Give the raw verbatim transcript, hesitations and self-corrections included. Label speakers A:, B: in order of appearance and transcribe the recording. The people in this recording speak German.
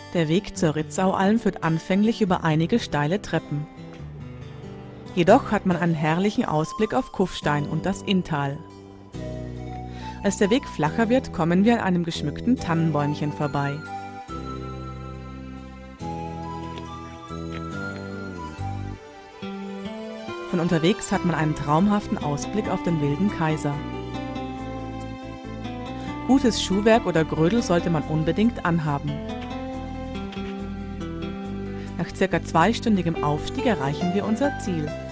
A: Der Weg zur Ritzaualm führt anfänglich über einige steile Treppen. Jedoch hat man einen herrlichen Ausblick auf Kufstein und das Inntal. Als der Weg flacher wird, kommen wir an einem geschmückten Tannenbäumchen vorbei. Von unterwegs hat man einen traumhaften Ausblick auf den Wilden Kaiser. Gutes Schuhwerk oder Grödel sollte man unbedingt anhaben. Nach circa zweistündigem Aufstieg erreichen wir unser Ziel.